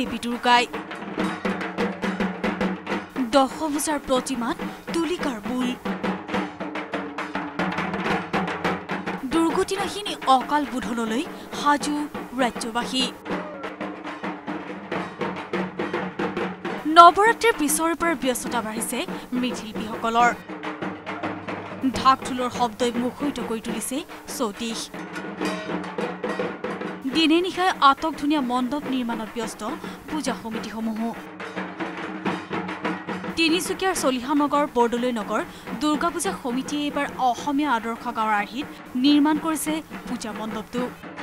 দেৱী দুৰ্গাই 10 বজাৰ প্ৰতিমাত তুলিকাৰ বুল দুৰ্গতিনাশিনী অকাল বোধনলৈ সাজু ৰাজ্যবাসী নৱৰাত্ৰিৰ পিছৰে পৰা ব্যস্ততা বাঢ়িছে মৃৎশিল্পীসকলৰ ঢাক ঢোলৰ শব্দই মুখৰিত কৰি তুলিছে চৌদিশ দিনে নিশাই আটক ধুনীয়া মণ্ডপ নিৰ্মাণত ব্যস্ত পূজা সমিতিসমূহ তিনিচুকীয়াৰ চলিহানগৰ বৰদলৈ নগৰ দুৰ্গা পূজা সমিতিয়ে এইবাৰ অসমীয়া আদৰ্শ গাঁৱৰ আৰ্হিত নিৰ্মাণ কৰিছে পূজা মণ্ডপটো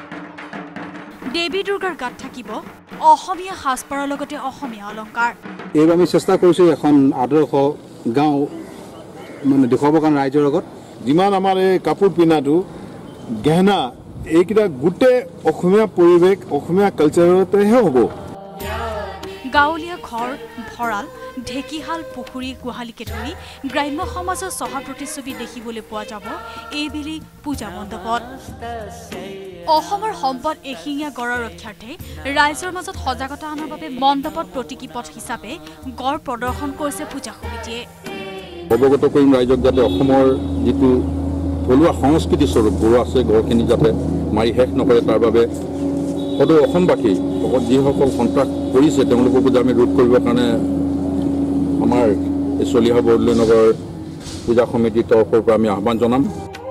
দেৱী দুৰ্গাৰ গাত থাকিব অসমীয়া সাজপাৰৰ লগতে অসমীয়া অলংকাৰ এইবাৰ আমি চেষ্টা কৰিছো এখন আদৰ্শ গাঁও মানে দেখুৱাবৰ কাৰণে ৰাইজৰ লগত যিমান আমাৰ এই কাপোৰ পিন্ধাটো গহনা এইকেইটা গোটেই অসমীয়া পৰিৱেশ অসমীয়া কালচাৰতেহে হ'ব গাঁৱলীয়া ঘৰ ভঁৰাল ঢেকিহাল পুখুৰী গোহালিকে ধৰি গ্ৰাম্য সমাজৰ চহা প্ৰতিচ্ছবি দেখিবলৈ পোৱা যাব এইবেলি পূজা মণ্ডপত অসমৰ সম্পদ এশিঙীয়া গড়ৰ ৰক্ষাৰ্থে ৰাইজৰ মাজত সজাগতা আনাৰ বাবে মণ্ডপত প্ৰতীকী পথ হিচাপে গড় প্ৰদৰ্শন কৰিছে পূজা সমিতিয়ে অৱগত কৰিম ৰাইজক যাতে অসমৰ যিটো থলুৱা সংস্কৃতি স্বৰূপ গড় আছে গড়খিনি যাতে মাৰি শেষ নকৰে তাৰ বাবে সদৌ অসমবাসী যিসকল সন্ত্ৰাস কৰিছে তেওঁলোককো আমি ৰোধ কৰিবৰ কাৰণে আমাৰ এই চলিহা বৰদলৈ নগৰ পূজা সমিতিৰ তৰফৰ পৰা আমি আহ্বান জনাম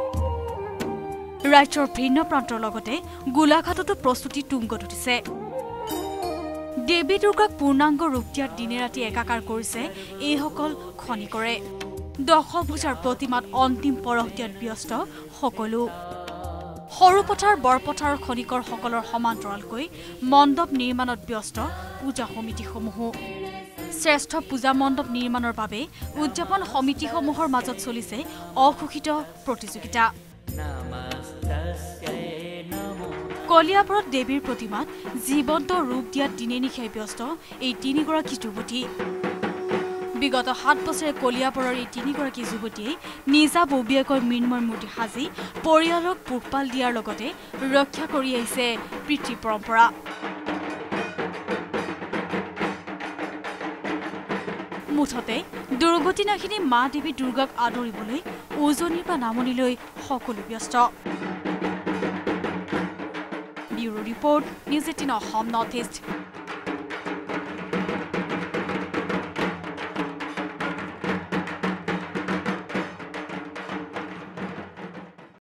ৰাজ্যৰ ভিন্ন প্ৰান্তৰ লগতে গোলাঘাটতো প্ৰস্তুতি তুংগত উঠিছে দেৱী দুৰ্গাক পূৰ্ণাংগ ৰূপ দিয়াত দিনে ৰাতি একাকাৰ কৰিছে এইসকল খনিকৰে 10 বজাৰ প্ৰতিমাত অন্তিম পৰশ দিয়াত ব্যস্ত সকলো সৰুপথাৰ বৰপথাৰৰ খনিকৰসকলৰ সমান্তৰালকৈ মণ্ডপ নিৰ্মাণত ব্যস্ত পূজা সমিতিসমূহ শ্ৰেষ্ঠ পূজা মণ্ডপ নিৰ্মাণৰ বাবে উদযাপন সমিতিসমূহৰ মাজত চলিছে অঘোষিত প্ৰতিযোগিতা কলিয়াবৰত দেৱীৰ প্ৰতিমাত জীৱন্ত ৰূপ দিয়াত দিনে নিশাই ব্যস্ত এই তিনিগৰাকী যুৱতী বিগত 7 বছৰে কলিয়াবৰৰ এই তিনিগৰাকী যুৱতীয়ে নিজাববীয়াকৈ মৃন্ময় মূৰ্তি সাজি পৰিয়ালক পোহপাল দিয়াৰ লগতে ৰক্ষা কৰি আহিছে পিতৃ পৰম্পৰা মুঠতে দুৰ্গতিনাশিনী মা দেৱী দুৰ্গাক আদৰিবলৈ উজনিৰ পৰা নামনিলৈ সকলো ব্যস্ত bureau report news 18 Assam north east